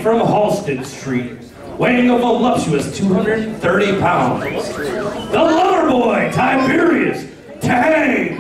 from Halston Street, weighing a voluptuous 230 pounds, the lover boy, Tiberius Tang.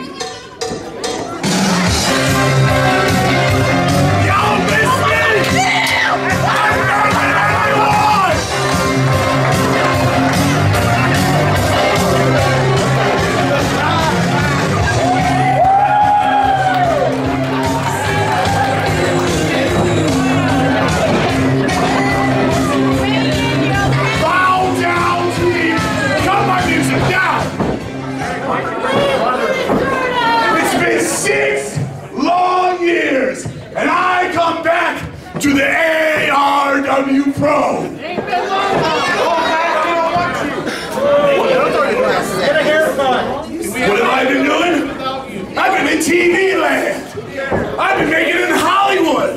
To the ARWPRO. What have I been doing? I've been in TV land. I've been making it in Hollywood.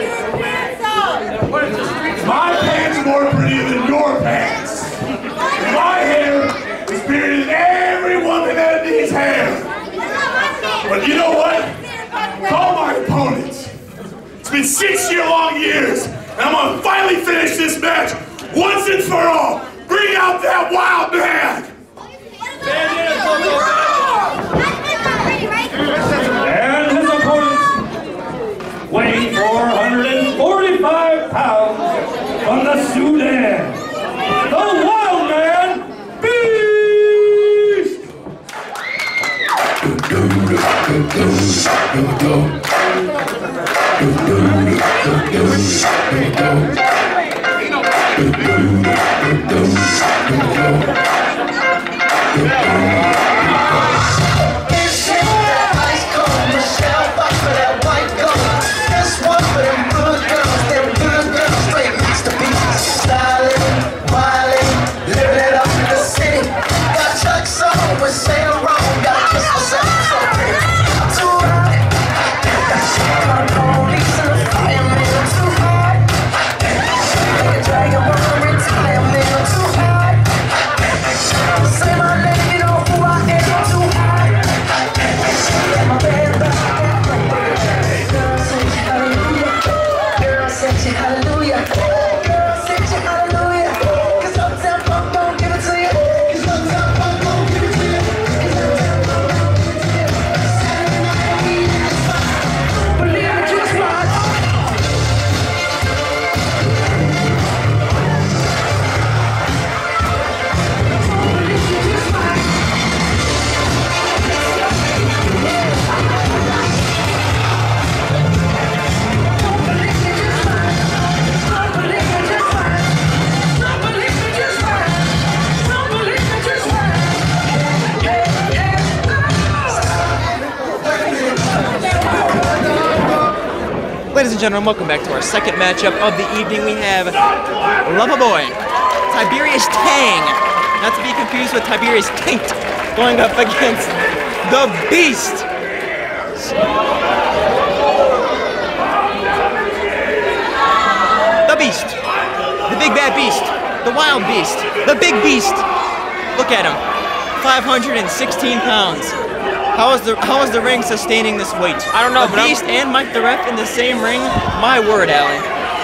My pants are more pretty than your pants. My hair is prettier than every woman that needs hair. But you know what? Call my opponents. It's been 6-year-long years, and I'm gonna finally finish this match once and for all. Bring out that wild man! And his opponent, weighing 445 pounds, from the Sudan, the wild man, Beast! Ladies and gentlemen, welcome back to our second matchup of the evening. We have Lover Boy, Tiberius Tang, not to be confused with Tiberius Taint, going up against the Beast. The Beast, the big bad beast, the wild beast, the big beast. Look at him, 516 pounds. How is the ring sustaining this weight? I don't know, the but Beast and Mike the Ref in the same ring? My word, Alan.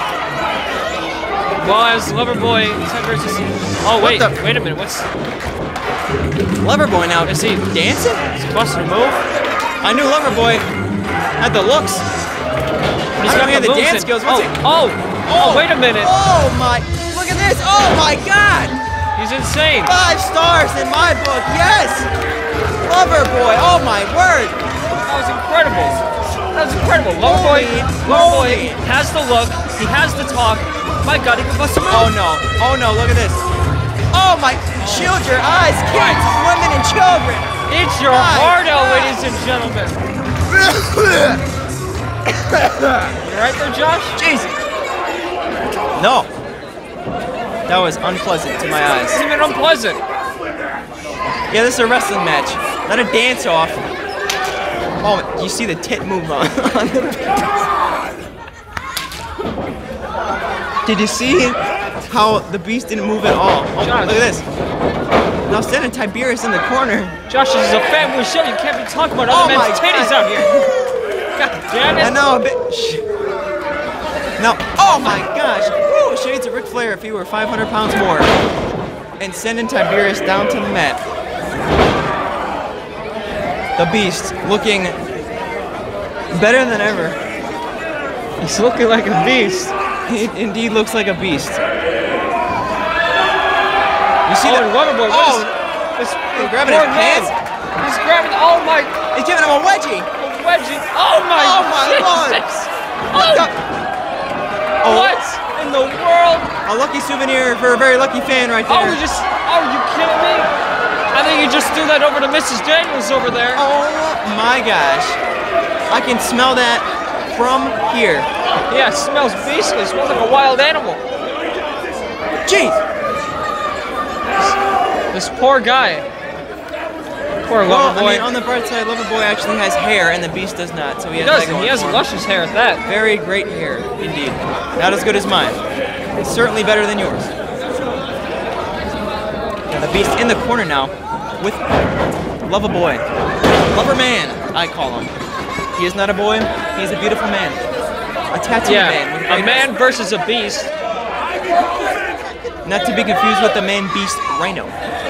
Well, as Loverboy, oh wait, wait a minute, what's Loverboy now? Is he dancing? Is he busting a move? I knew Loverboy had the looks. He's coming at the dance skills. Oh, wait a minute. Oh my, look at this. Oh my God. He's insane. 5 stars in my book, yes. Loverboy, oh my word! That was incredible. That was incredible. Loverboy has the look, he has the talk. My God, he can bust a move. Oh no, look at this. Oh my, shield your eyes, kids, women and children. It's your heart out, ladies and gentlemen. You right there, Josh? Jeez. No. That was unpleasant to my eyes. It's even unpleasant. Yeah, this is a wrestling match, not a dance-off. Oh, you see the tit move on the Did you see how the Beast didn't move at all? Oh, Josh. look at this. Now standing Tiberius in the corner. Josh, this is a family show. You can't be talking about other men's titties out here. God damn it. I know, a bit. Now, oh my gosh! Woo, shades of Ric Flair if he were 500 pounds more. And sending Tiberius down to the mat. The Beast looking better than ever. He's looking like a beast. He indeed looks like a beast. You see Oh, that? and Loverboy, He's grabbing his pants. He's grabbing, oh my, He's giving him a wedgie. wedgie. Oh my Lord. Jesus. What the- What in the world? A lucky souvenir for a very lucky fan right there. Oh, are you kidding me? I think you just threw that over to Mrs. Daniels over there. Oh my gosh. I can smell that from here. Yeah, it smells beastly. It smells like a wild animal. Jeez. This poor guy. Poor Well, I Loverboy. mean, on the bright side, Loverboy actually has hair and the Beast does not. So he has that going He has for him. luscious hair at that. Very great hair, indeed. Not as good as mine. It's certainly better than yours. Yeah, the Beast in the corner now with Loverboy. Loverman, I call him. He is not a boy, he's a beautiful man. A tattooed man. With a man versus a beast. Not to be confused with the man-beast Rhino.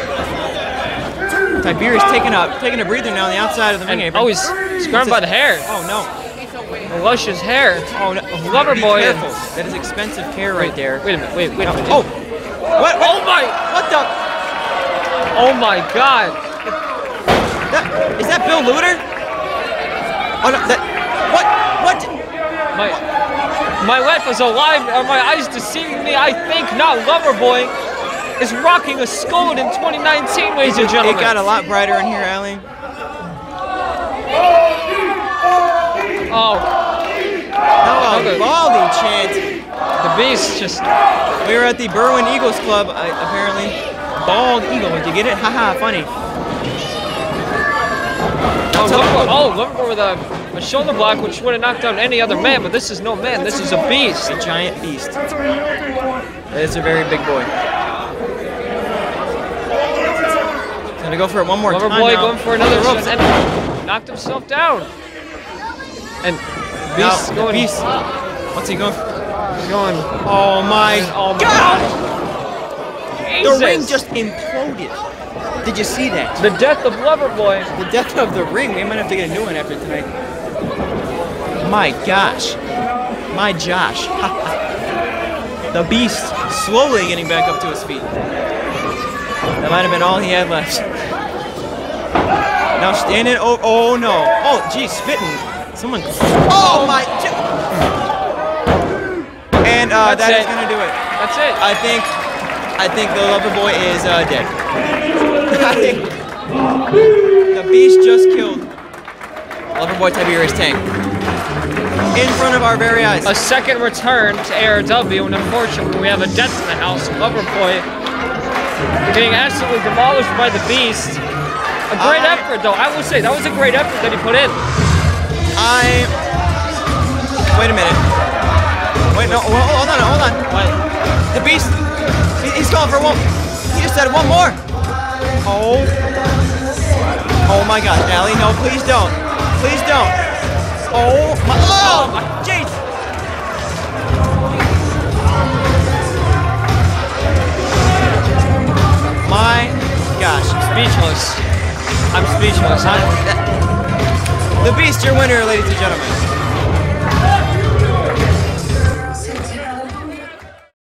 Tiberius taking a breather now on the outside of the ring apron. Oh, he's grabbed by the hair. Oh no. The luscious hair. Oh no. Loverboy. Be careful. That is expensive hair right there. Wait a minute. Wait a minute. Oh. What? Oh my. What the? Oh my God. Is that Bill Luder? Oh no. What? My life is alive. Are my eyes deceiving me? I think not. Loverboy is rocking a skull in 2019, ladies and gentlemen. It got a lot brighter in here, Allie. Oh. No, a baldy chant. The Beast just... We were at the Berwyn Eagles Club, apparently. Bald eagle, did you get it? Haha, funny. Loverboy with a shoulder block, which would have knocked out any other man, but this is no man, this is a beast. A giant beast. It's a very big boy. Gonna go for it one more time Loverboy now. going for another ropes. and knocked himself down. And Beast Now, going... Beast. What's he going for? He's going... Oh my God! Jesus. The ring just imploded. Did you see that? The death of Loverboy. The death of the ring. We might have to get a new one after tonight. My gosh. My Josh. The Beast slowly getting back up to his feet. That might have been all he had left. Now standing. Oh no. Oh geez, spitting. Someone. Oh my. And that is gonna do it. That's it. I think the Loverboy is dead. I think the Beast just killed Loverboy Tiberius Tang in front of our very eyes. A second return to ARW, and unfortunately we have a death in the house. Loverboy getting absolutely demolished by the Beast. A great effort, though. I will say that was a great effort that he put in. Wait a minute. Wait, no, hold on. What? The Beast, he's going for one. He just said one more. Oh my God, Allie, no, please don't. Please don't. Oh my jeez. My gosh. Speechless. I'm speechless. The Beast, your winner, ladies and gentlemen.